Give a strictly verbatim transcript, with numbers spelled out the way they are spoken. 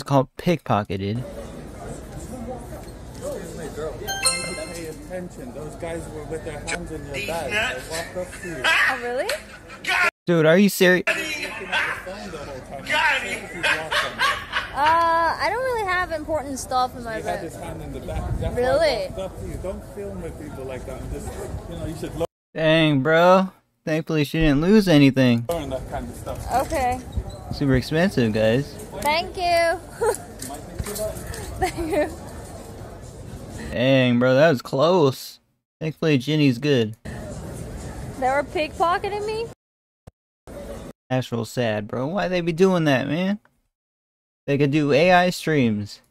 was called pickpocketed. Pay attention. Those guys were with their hands in your bag. They walked up to you. Oh, really? Dude, are you serious? Looking at your phone the whole time. Uh, I don't really have important stuff in my He had bag. his hand in the back. That's Really? why I walked up to you. Don't film with people like that. Just, you know, you should Dang, bro. Thankfully she didn't lose anything. learn that kind of stuff. Okay. Super expensive, guys. Thank you. Thank you. Dang, bro, that was close. Thankfully Jinny's good. They were pickpocketing me? That's real sad, bro. Why they be doing that, man? They could do A I streams.